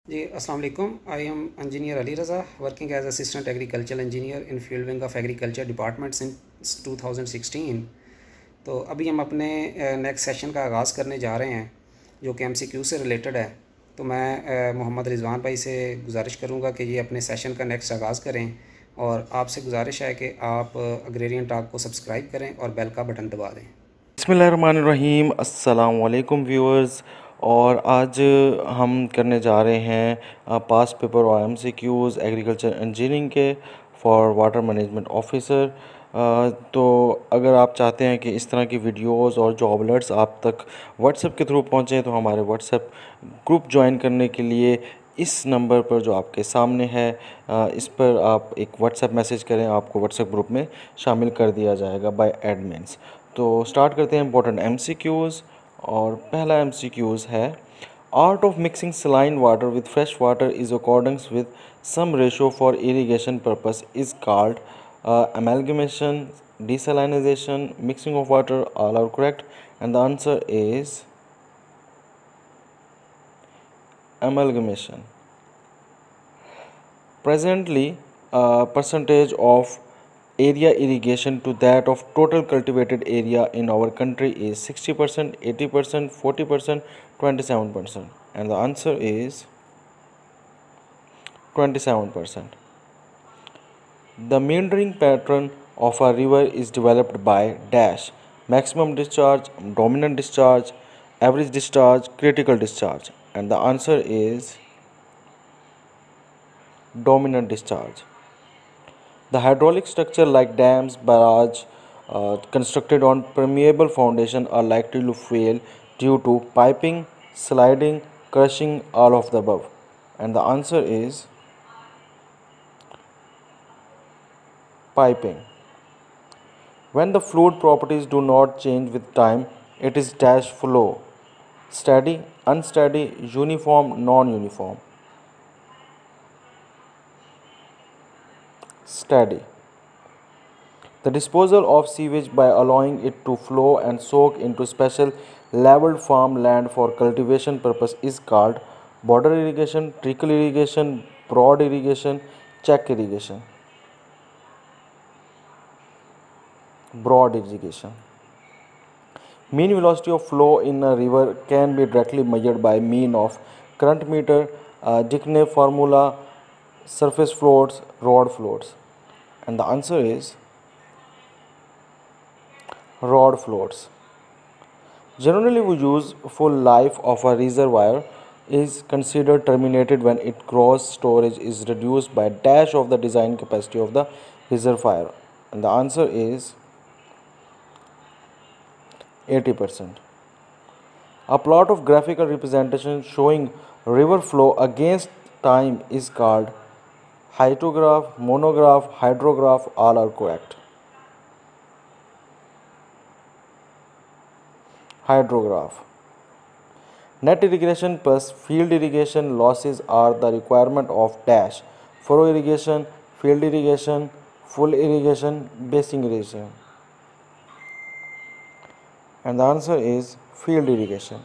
जी अस्सलाम वालेकुम। I am engineer Ali Raza working as assistant agriculture engineer in field wing of agriculture department since 2016। तो अभी हम अपने नेक्स्ट सेशन का आगाज़ करने जा रहे हैं जो कि MCQ से रिलेटेड है। तो मैं मोहम्मद रिजवान भाई से गुजारिश करूंगा कि ये अपने सेशन का नेक्स्ट आगाज़ करें, और आपसे गुजारिश है कि आप अग्रेरियन टॉक को सब्सक्राइब करें और बेल का बटन दबा दें। बिस्मिल्लाहिर्रहमानिर्रहीम, अस्सलाम वालेकुम व्यूअर्स। और आज हम करने जा रहे हैं पास पेपर और MCQs एग्रीकल्चर इंजीनियरिंग के फॉर वाटर मैनेजमेंट ऑफिसर। तो अगर आप चाहते हैं कि इस तरह की वीडियोस और जॉब अलर्ट्स आप तक व्हाट्सएप के थ्रू पहुंचें तो हमारे व्हाट्सएप ग्रुप ज्वाइन करने के लिए इस नंबर पर जो आपके सामने है इस पर आप एक व्हाट्सएप मैसेज करें, आपको व्हाट्सएप ग्रुप में शामिल कर दिया जाएगा बाय एडमिन्स। तो स्टार्ट करते हैं इंपॉर्टेंट MCQs। और पहला MCQs है, art of mixing saline water with fresh water is accordings with some ratio for irrigation purpose is called amalgamation, desalinization, mixing of water, all are correct, and the answer is amalgamation. Presently, percentage of area irrigation to that of total cultivated area in our country is 60%, 80%, 40%, 27%, and the answer is 27%. The meandering pattern of a river is developed by dash maximum discharge, dominant discharge, average discharge, critical discharge, and the answer is dominant discharge. The hydraulic structure like dams, barrage constructed on permeable foundation are likely to fail due to piping, sliding, crushing, all of the above. And the answer is piping. When the fluid properties do not change with time, it is dash flow: steady, unsteady, uniform, non-uniform. Steady. The disposal of sewage by allowing it to flow and soak into special leveled farm land for cultivation purpose is called border irrigation, trickle irrigation, broad irrigation, check irrigation. Broad irrigation. Mean velocity of flow in a river can be directly measured by mean of current meter, Dickney formula, surface floats, rod floats. And the answer is rod floats. Generally, we use full life of a reservoir is considered terminated when its gross storage is reduced by dash of the design capacity of the reservoir. And the answer is 80%. A plot of graphical representation showing river flow against time is called hyetograph, monograph, hydrograph, all are correct. Hydrograph. Net irrigation plus field irrigation losses are the requirement of dash: furrow irrigation, field irrigation, full irrigation, basin irrigation. And the answer is field irrigation.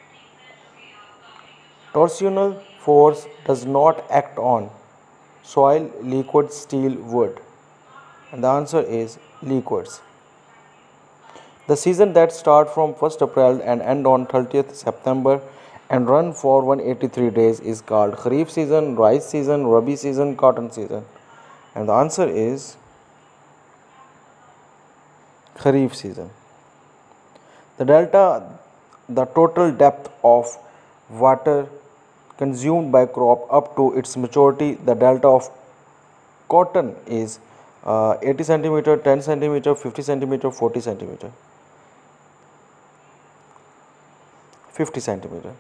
Torsional force does not act on soil, liquid, steel, wood. And the answer is liquids. The season that start from 1st April and end on 30th September and run for 183 days is called Kharif season, rice season, Rabi season, cotton season. And the answer is Kharif season. The total depth of water consumed by crop up to its maturity, the delta of cotton is 80 centimeter, 10 centimeter, 50 centimeter, 40 centimeter. 50 centimeter.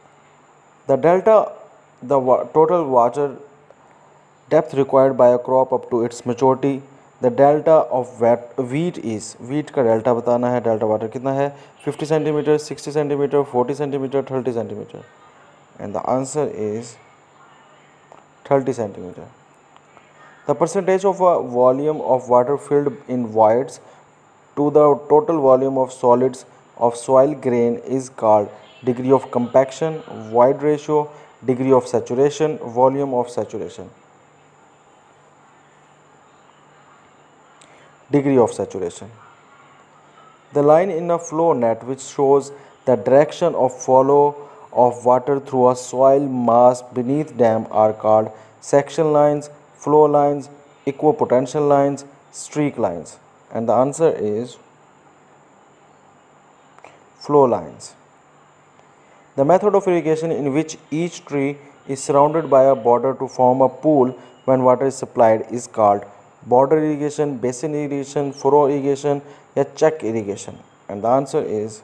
The total water depth required by a crop up to its maturity, the delta of wheat is, wheat का delta बताना है, delta water कितना है, 50 centimeter, 60 centimeter, 40 centimeter, 30 centimeter, and the answer is 30 centimeter. The percentage of a volume of water filled in voids to the total volume of solids of soil grain is called degree of compaction, void ratio, degree of saturation, volume of saturation. Degree of saturation. The line in a flow net which shows the direction of flow of water through a soil mass beneath dam are called section lines, flow lines, equipotential lines, streak lines. And the answer is flow lines. The method of irrigation in which each tree is surrounded by a border to form a pool when water is supplied is called border irrigation, basin irrigation, furrow irrigation, or check irrigation. And the answer is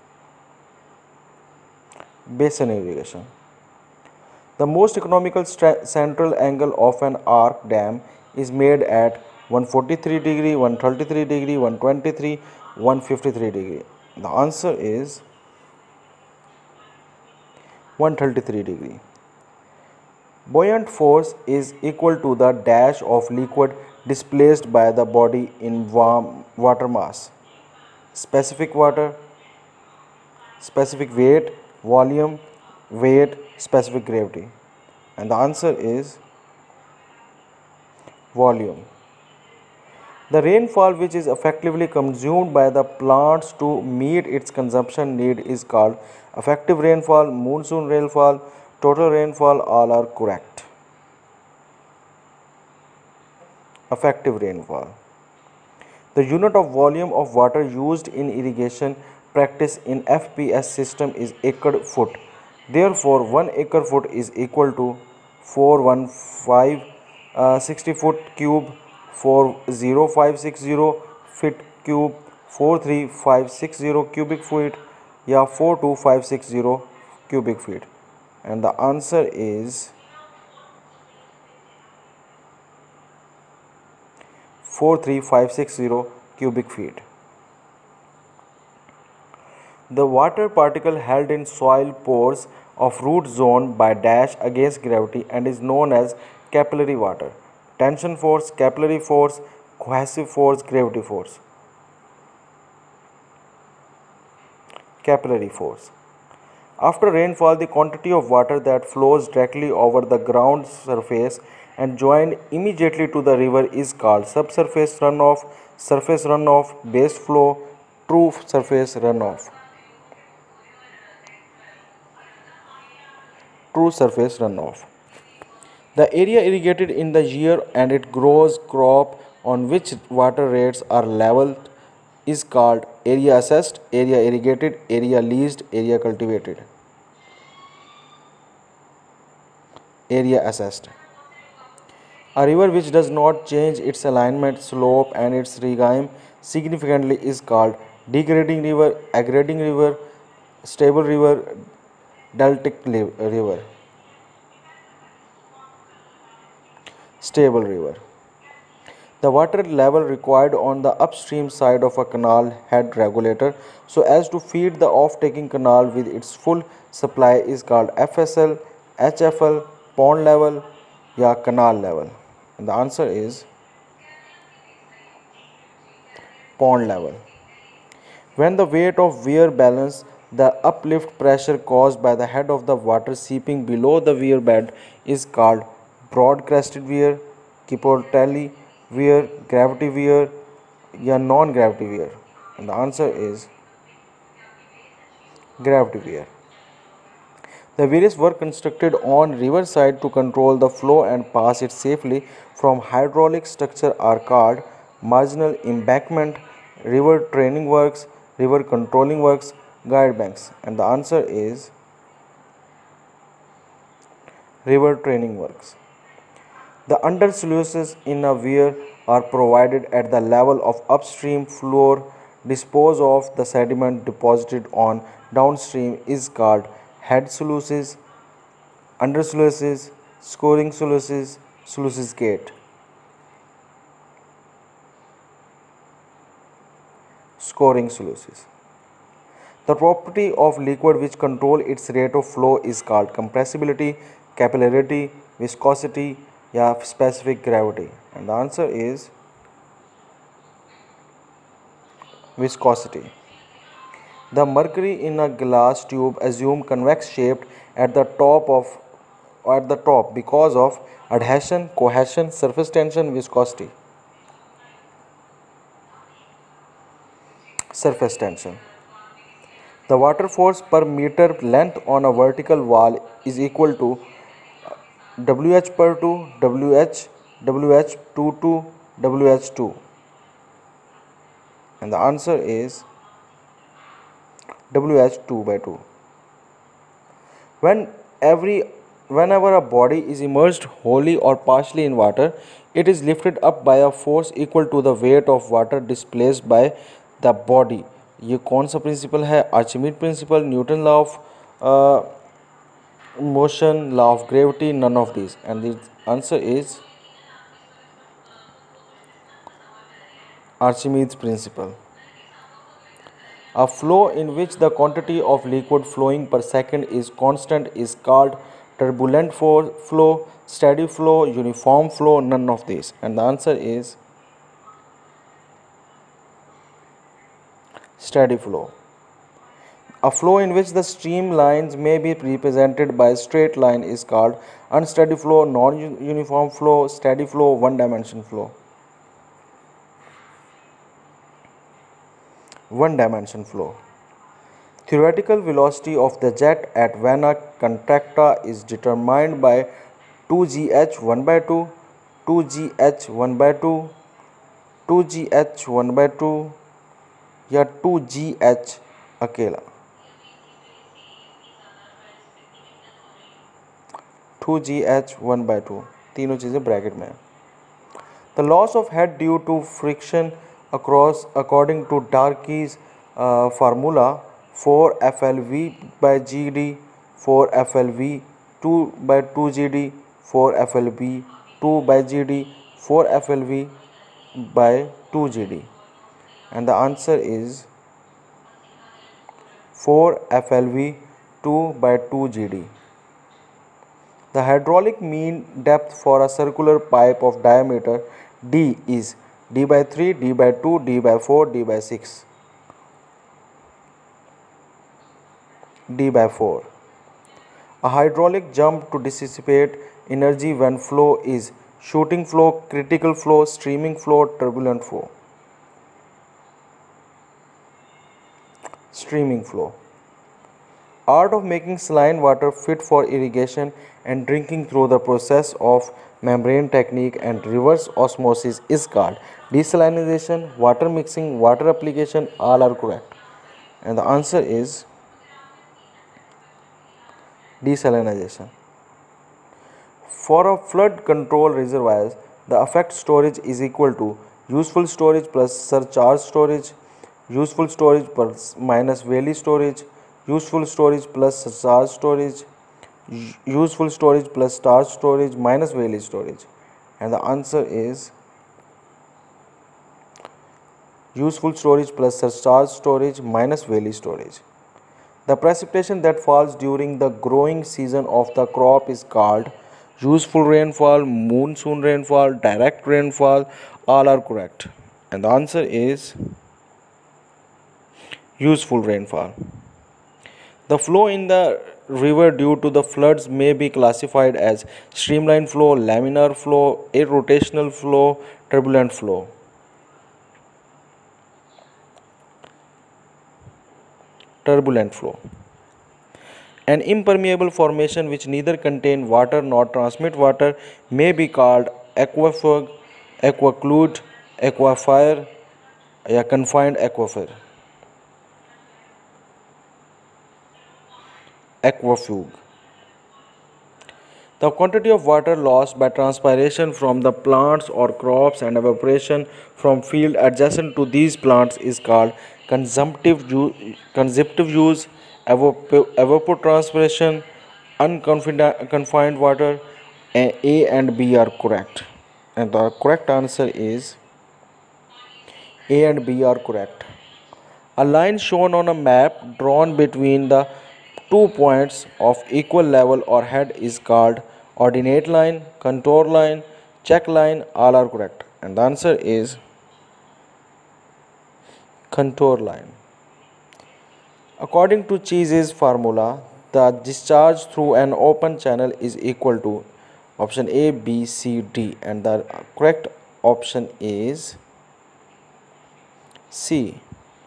basin irrigation. The most economical central angle of an arc dam is made at 143 degree, 133 degree, 123, 153 degree. The answer is 133 degree. Buoyant force is equal to the dash of liquid displaced by the body in warm water mass. Specific water, specific weight, volume, weight, specific gravity. And the answer is volume. The rainfall which is effectively consumed by the plants to meet its consumption need is called effective rainfall, monsoon rainfall, total rainfall. All are correct. Effective rainfall. The unit of volume of water used in irrigation practice in FPS system is acre foot. Therefore, 1 acre foot is equal to 41560 foot cube, 40560 feet cube, 43560 cubic feet, या 42560 cubic feet. And the answer is 43560 cubic feet. The water particle held in soil pores of root zone by dash against gravity and is known as capillary water. Tension force, capillary force, cohesive force, gravity force. Capillary force. After rainfall, the quantity of water that flows directly over the ground surface and joined immediately to the river is called subsurface runoff, surface runoff, base flow, true surface runoff. True surface runoff. The area irrigated in the year and it grows crop on which water rates are leveled is called area assessed, area irrigated, area leased, area cultivated. Area assessed. A river which does not change its alignment, slope and its regime significantly is called degrading river, aggrading river, stable river, deltic river. Stable river. The water level required on the upstream side of a canal head regulator so as to feed the off-taking canal with its full supply is called FSL, HFL, pond level, या canal level. And the answer is pond level. When the weight of weir balance the uplift pressure caused by the head of the water seeping below the weir bed is called broad crested weir, Chipotelli weir, gravity weir, या non gravity weir. And the answer is gravity weir. The various were constructed on riverside to control the flow and pass it safely from hydraulic structure are called marginal embankment, river training works, river controlling works, guide banks. And the answer is river training works. The under sluices in a weir are provided at the level of upstream floor. Dispose of the sediment deposited on downstream is called head sluices, under sluices, scoring sluices, sluices gate. Scoring sluices. The property of liquid which control its rate of flow is called compressibility, capillarity, viscosity, या specific gravity. And the answer is viscosity. The mercury in a glass tube assume convex shaped at the top of at the top because of adhesion, cohesion, surface tension, viscosity. Surface tension. The water force per meter length on a vertical wall is equal to WH per 2, WH 2 to WH2. And the answer is WH2 by 2. Whenever a body is immersed wholly or partially in water, it is lifted up by a force equal to the weight of water displaced by the body. ये कौन सा principle है? Archimedes principle, Newton law of motion, law of gravity, none of these, and the answer is Archimedes principle. A flow in which the quantity of liquid flowing per second is constant is called turbulent flow, steady flow, uniform flow, none of these, and the answer is steady flow. A flow in which the streamlines may be represented by a straight line is called unsteady flow, non-uniform flow, steady flow, one-dimension flow. One-dimension flow. Theoretical velocity of the jet at vena contracta is determined by 2gh 1 by 2, 2gh 1 by 2, 2gh 1 by 2 या 2gh अकेला, 2gh 1 by 2, तीनों चीज़ें bracket में. The loss of head due to friction across according to Darcy's formula 4FLV by GD, 4FLV 2 by 2GD, 4FLV 2 by GD, 4FLV by 2GD, and the answer is 4FLV 2 by 2GD. The hydraulic mean depth for a circular pipe of diameter D is D by 3, D by 2, D by 4, D by 6. D by 4. A hydraulic jump to dissipate energy when flow is shooting flow, critical flow, streaming flow, turbulent flow. Streaming flow. Art of making saline water fit for irrigation and drinking through the process of membrane technique and reverse osmosis is called desalination, water mixing, water application, all are correct. And the answer is desalination. For a flood control reservoirs, the effect storage is equal to useful storage plus surcharge storage, useful storage plus minus Whaley storage, useful storage plus surcharge storage, useful storage plus starch storage minus Whaley storage, and the answer is useful storage plus surcharge storage minus Whaley storage. The precipitation that falls during the growing season of the crop is called useful rainfall, monsoon rainfall, direct rainfall, all are correct, and the answer is useful rainfall. The flow in the river due to the floods may be classified as streamline flow, laminar flow, irrotational flow, turbulent flow. Turbulent flow. An impermeable formation which neither contain water nor transmit water may be called aquifer, aquiclude, aquifer, या confined aquifer. Aquefuge. The quantity of water lost by transpiration from the plants or crops and evaporation from field adjacent to these plants is called consumptive use, evapotranspiration, unconfined water. A and B are correct, and the correct answer is A and B are correct. A line shown on a map drawn between the 2 points of equal level or head is called ordinate line, contour line, check line, all are correct, and the answer is contour line. According to Cheese's formula, the discharge through an open channel is equal to? Option A, B, C, D, and the correct option is C.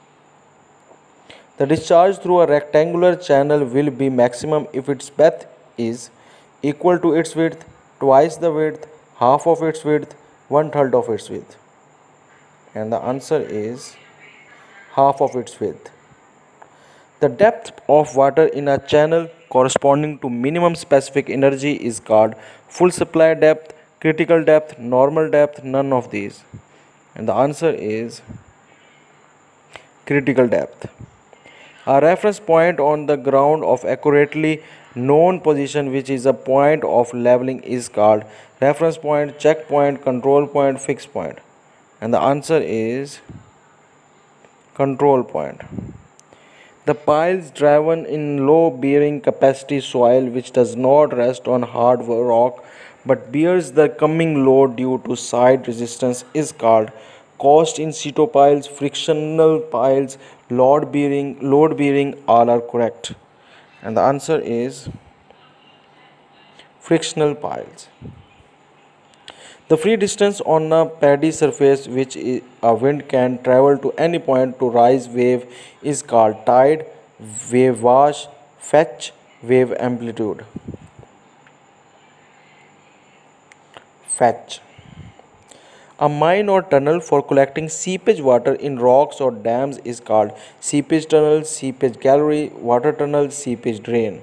The discharge through a rectangular channel will be maximum if its breadth is equal to its width, twice the width, half of its width, one third of its width. And the answer is half of its width. The depth of water in a channel corresponding to minimum specific energy is called full supply depth, critical depth, normal depth, none of these. And the answer is critical depth. A reference point on the ground of accurately known position, which is a point of leveling, is called reference point, checkpoint, control point, fixed point. And the answer is control point. The piles driven in low bearing capacity soil which does not rest on hard rock but bears the coming load due to side resistance is called coast in situ piles, frictional piles, load bearing, all are correct. And the answer is frictional piles. The free distance on a paddy surface which a wind can travel to any point to rise wave is called tide, wave wash, fetch, wave amplitude. Fetch. A mine or tunnel for collecting seepage water in rocks or dams is called seepage tunnel, seepage gallery, water tunnel, seepage drain.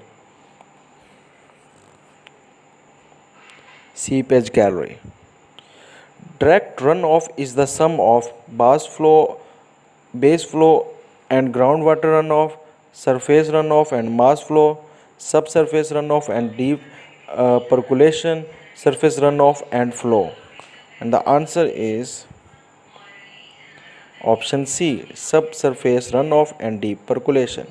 Seepage gallery. Direct runoff is the sum of base flow, and groundwater runoff, surface runoff and mass flow, subsurface runoff and deep percolation, surface runoff and flow. And the answer is option C, subsurface runoff and deep percolation.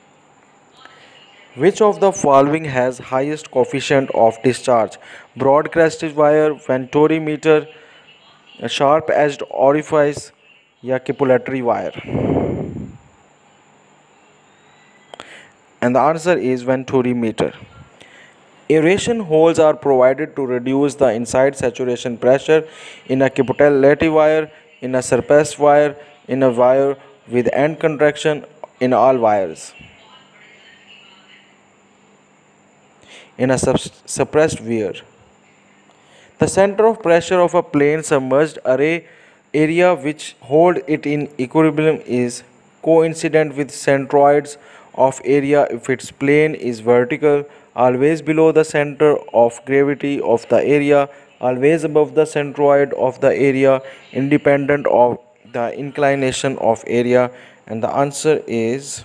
Which of the following has highest coefficient of discharge? Broad crested wire, Venturi meter, a sharp edged orifice, या capillary wire? And the answer is Venturi meter. Aeration holes are provided to reduce the inside saturation pressure in a capillary wire, in a suppressed wire, in a wire with end contraction, in all wires. In a suppressed wire. The center of pressure of a plane submerged area which hold it in equilibrium is coincident with centroids of area if its plane is vertical, always below the center of gravity of the area, always above the centroid of the area, independent of the inclination of area. And the answer is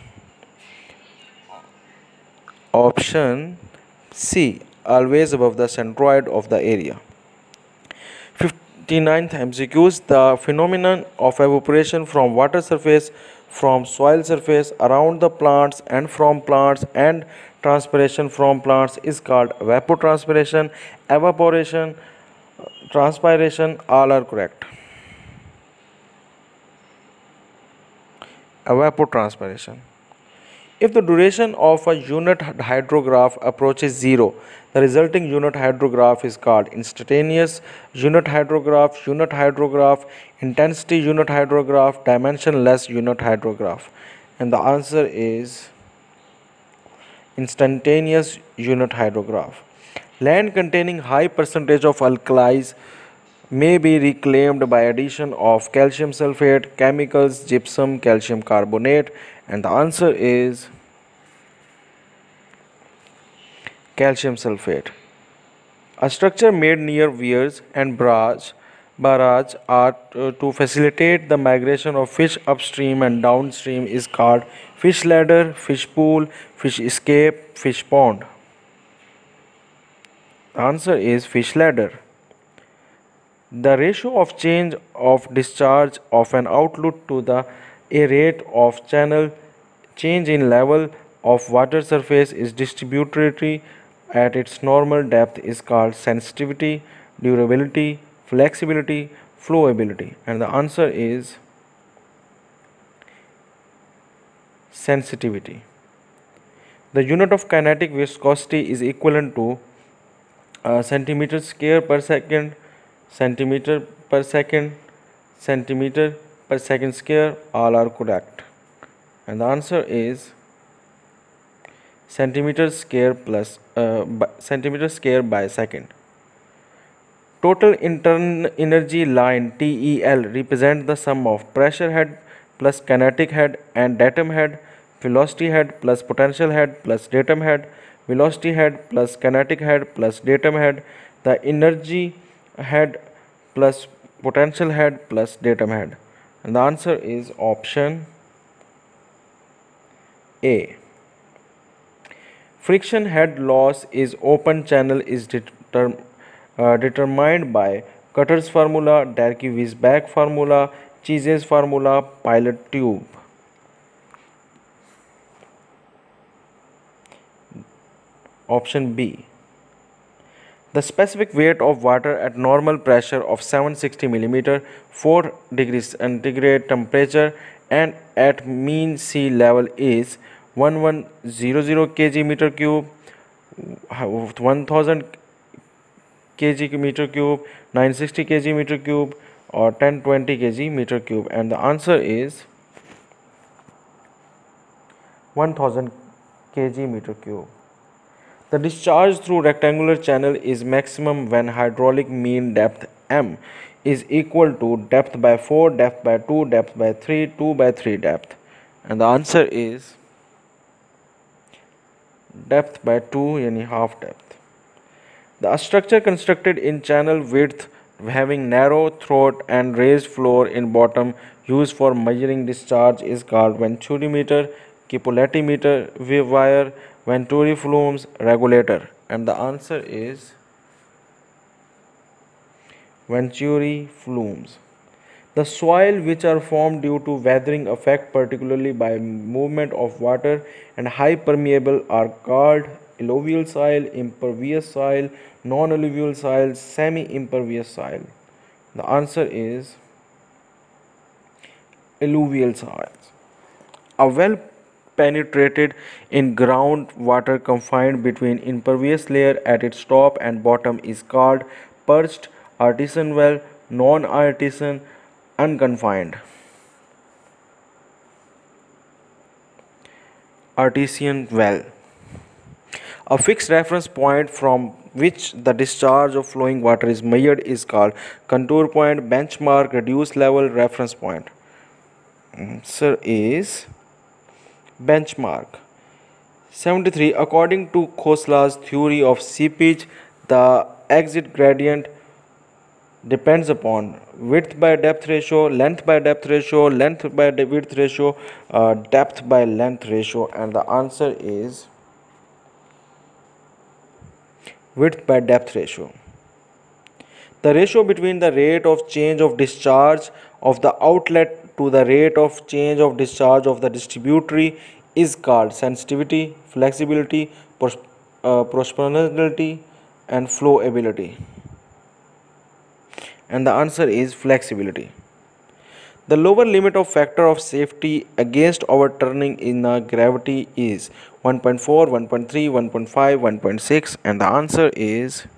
option C, always above the centroid of the area. 59th MCQs. The phenomenon of evaporation from water surface, from soil surface, around the plants and from plants, and transpiration from plants is called evapotranspiration, evaporation, transpiration, all are correct. Evapotranspiration. If the duration of a unit hydrograph approaches 0, the resulting unit hydrograph is called instantaneous unit hydrograph, intensity unit hydrograph, dimensionless unit hydrograph. And the answer is instantaneous unit hydrograph. Land containing high percentage of alkalis may be reclaimed by addition of calcium sulfate, chemicals, gypsum, calcium carbonate. And the answer is calcium sulfate. A structure made near weirs and barrage are to facilitate the migration of fish upstream and downstream is called fish ladder, fish pool, fish escape, fish pond. The answer is fish ladder. The ratio of change of discharge of an outlet to the rate of channel change in level of water surface is distributory at its normal depth is called sensitivity, durability, flexibility, flowability. And the answer is sensitivity. The unit of kinetic viscosity is equivalent to centimeter square per second, centimeter per second, centimeter per second square. All are correct, and the answer is centimeter square plus centimeter square by second. Total internal energy line TEL represent the sum of pressure head plus kinetic head and datum head, velocity head plus potential head plus datum head, velocity head plus kinetic head plus datum head, the energy head plus potential head plus datum head. And the answer is option A. Friction head loss is open channel is determined by Cutter's formula, Darcy-Weisbach formula, Cheese's formula, pilot tube. Option B. The specific weight of water at normal pressure of 760 mm, 4 degrees centigrade temperature and at mean sea level is 1100 kg meter cube, 1000 kg meter cube, 960 kg meter cube or 1020 kg meter cube, and the answer is 1000 kg meter cube. The discharge through rectangular channel is maximum when hydraulic mean depth M is equal to depth by 4, depth by 2, depth by 3, 2 by 3 depth, and the answer is depth by 2 yani half depth. The structure constructed in channel width having narrow throat and raised floor in bottom used for measuring discharge is called venturimeter, capilletimeter, wire, venturi flumes, regulator, and the answer is venturi flumes. The soil which are formed due to weathering effect, particularly by movement of water and high permeable, are called alluvial soil, impervious soil, non-alluvial soil, semi-impervious soil. The answer is alluvial soils. A well penetrated in groundwater confined between impervious layer at its top and bottom is called perched, artesian well, non-artesian, unconfined. Artesian well. A fixed reference point from which the discharge of flowing water is measured is called contour point, benchmark, reduced level, reference point. Answer is benchmark. 73. According to Khosla's theory of seepage, the exit gradient depends upon width by depth ratio, length by depth ratio, length by width ratio, depth by length ratio, and the answer is width by depth ratio. The ratio between the rate of change of discharge of the outlet to the rate of change of discharge of the distributary is called sensitivity, flexibility, proportionality, and flowability. And the answer is flexibility. The lower limit of factor of safety against overturning in a gravity is 1.4, 1.3, 1.5, 1.6, and the answer is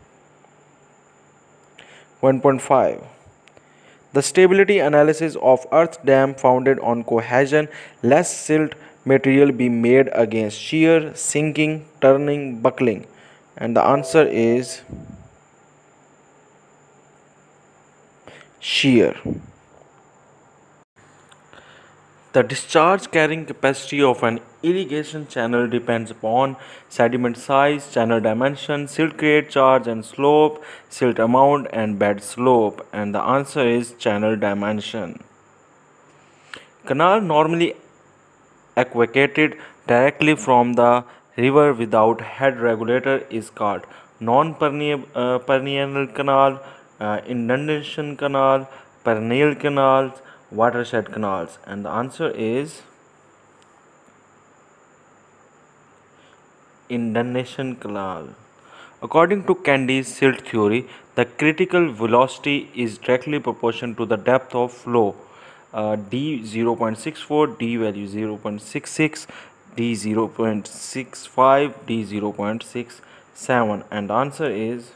1.5. The stability analysis of earth dam founded on cohesion less silt material be made against shear, sinking, turning, buckling, and the answer is shear. The discharge carrying capacity of an irrigation channel depends upon sediment size, channel dimension, silt create charge and slope, silt amount and bed slope, and the answer is channel dimension. Canal normally aquacated directly from the river without head regulator is called non-perennial canal, inundation canal, perennial canals, watershed canals, and the answer is inundation canal. According to Candy's silt theory, the critical velocity is directly proportional to the depth of flow. D 0.64, D value 0.66, D 0.65, D 0.67, and the answer is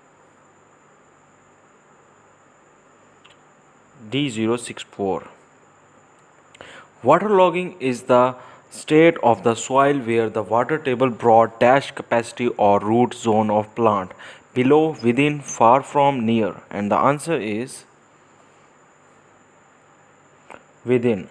D 0.64. Waterlogging is the state of the soil where the water table broad dash capacity or root zone of plant below, within, far from, near, and the answer is within.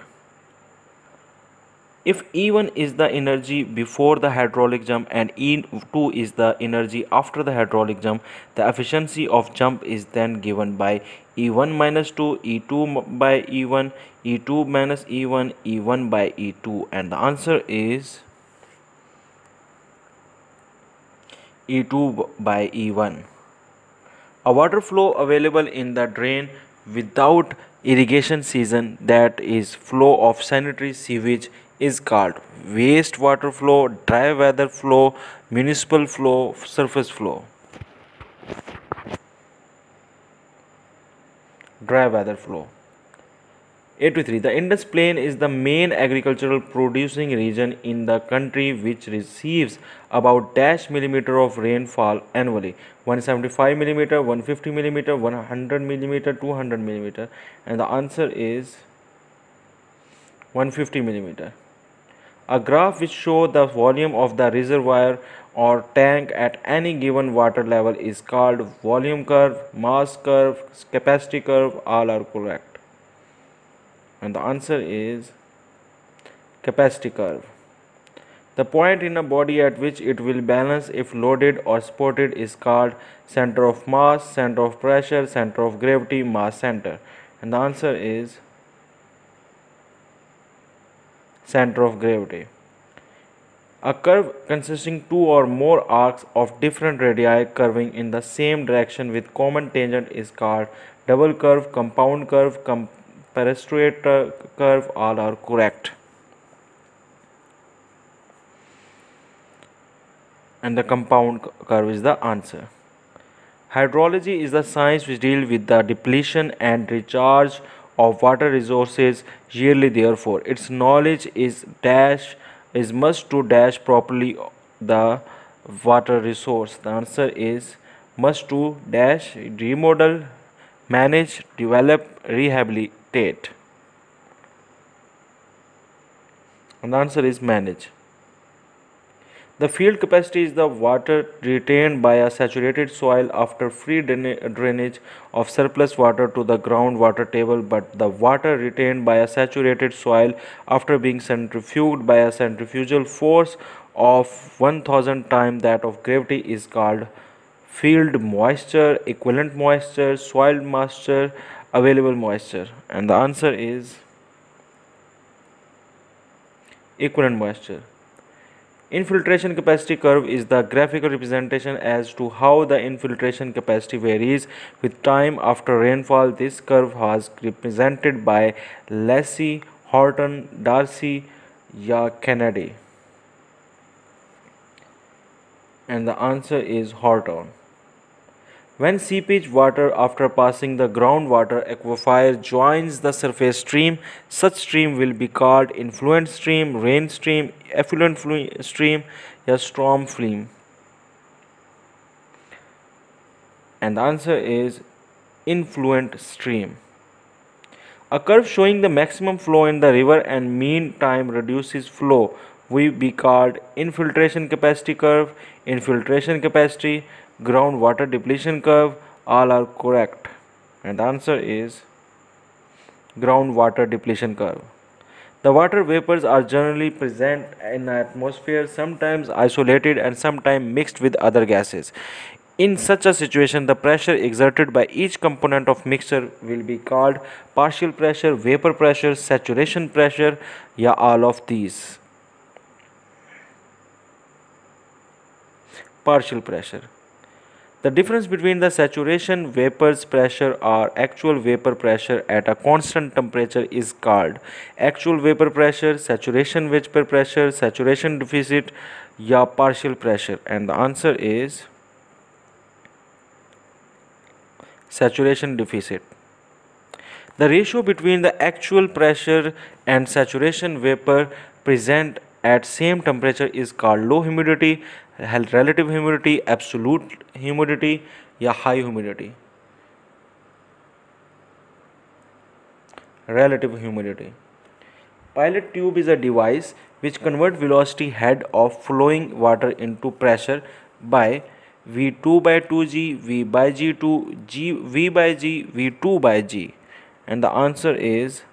If E1 is the energy before the hydraulic jump and E2 is the energy after the hydraulic jump, the efficiency of jump is then given by E1 minus 2, E2 by E1, E2 minus E1, E1 by E2, and the answer is E2 by E1. A water flow available in the drain without irrigation season, that is flow of sanitary sewage, is called wastewater flow, dry weather flow, municipal flow, surface flow. Dry weather flow. 83. The Indus Plain is the main agricultural producing region in the country, which receives about dash millimeter of rainfall annually. 175 millimeter, 150 millimeter, 100 millimeter, 200 millimeter, and the answer is 150 millimeter. A graph which shows the volume of the reservoir or tank at any given water level is called volume curve, mass curve, capacity curve. All are correct, and the answer is capacity curve. The point in a body at which it will balance if loaded or supported is called center of mass, center of pressure, center of gravity, mass center, and the answer is center of gravity. A curve consisting two or more arcs of different radii curving in the same direction with common tangent is called double curve, compound curve, comparastrate curve. All are correct, and the compound curve is the answer. Hydrology is the science which deals with the depletion and recharge of water resources yearly. Therefore, its knowledge is must to dash properly the water resource. The answer is must to dash remodel, manage, develop, rehabilitate, and the answer is manage. The field capacity is the water retained by a saturated soil after free drainage of surplus water to the groundwater table, but the water retained by a saturated soil after being centrifuged by a centrifugal force of 1000 times that of gravity is called field moisture, equivalent moisture, soil moisture, available moisture, and the answer is equivalent moisture. Infiltration capacity curve is the graphical representation as to how the infiltration capacity varies with time after rainfall. This curve was represented by Lacy, Horton, Darcy, या Kennedy, and the answer is Horton. When seepage water after passing the groundwater aquifer joins the surface stream, such stream will be called influent stream, rain stream, effluent stream, or storm stream. And the answer is influent stream. A curve showing the maximum flow in the river and mean time reduces flow will be called infiltration capacity curve, infiltration capacity, groundwater depletion curve. All are correct, and the answer is groundwater depletion curve. The water vapors are generally present in the atmosphere, sometimes isolated and sometimes mixed with other gases. In such a situation, the pressure exerted by each component of mixture will be called partial pressure, vapor pressure, saturation pressure, या all of these. Partial pressure. The difference between the saturation vapor's pressure or actual vapor pressure at a constant temperature is called actual vapor pressure, saturation vapor pressure, saturation deficit, या partial pressure, and the answer is saturation deficit. The ratio between the actual pressure and saturation vapor present at same temperature is called low humidity, relative humidity, absolute humidity या high humidity? Relative humidity. Pilot tube is a device which converts velocity head of flowing water into pressure by V2 by 2G, V by G2, V by G, V2 by G. And the answer is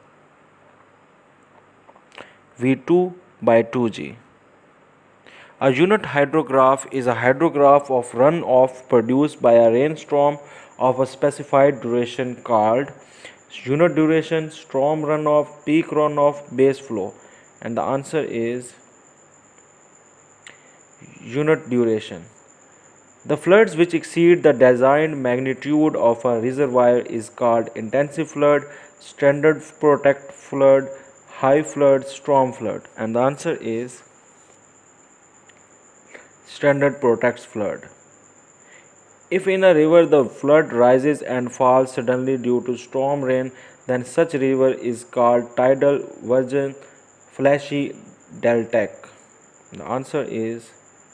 V2 by 2G. A unit hydrograph is a hydrograph of runoff produced by a rainstorm of a specified duration called unit duration, storm runoff, peak runoff, base flow. And the answer is unit duration. The floods which exceed the designed magnitude of a reservoir is called intensive flood, standard protect flood, high flood, storm flood. And the answer is standard protects flood. If in a river the flood rises and falls suddenly due to storm rain, then such river is called tidal, virgin, flashy, deltaic. The answer is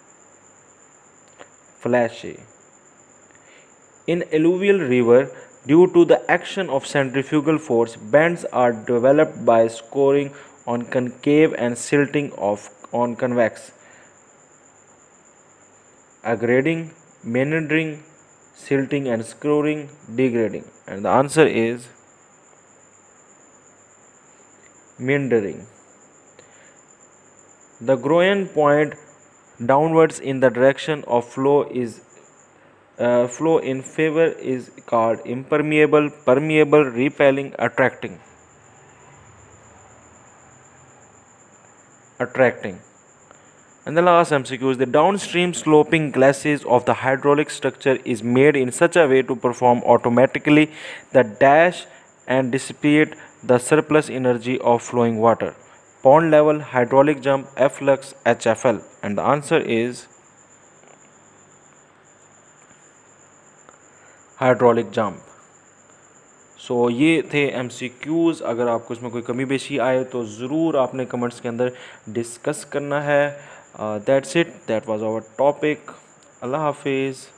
flashy. In alluvial river, due to the action of centrifugal force, bends are developed by scoring on concave and silting on convex, aggrading, meandering, silting, and scouring, degrading. And the answer is meandering. The groin point downwards in the direction of flow in favor is called impermeable, permeable, repelling, attracting. And the last MCQ is the downstream sloping glacis of the hydraulic structure is made in such a way to perform automatically the dash and dissipate the surplus energy of flowing water. Pond level, hydraulic jump, F-lux, HFL. And the answer is hydraulic jump. सो ये थे MCQs. अगर आपको इसमें कोई कमी पेशी आए तो ज़रूर आपने कमेंट्स के अंदर डिस्कस करना है. That's it, that was our topic. अल्लाह हाफिज़.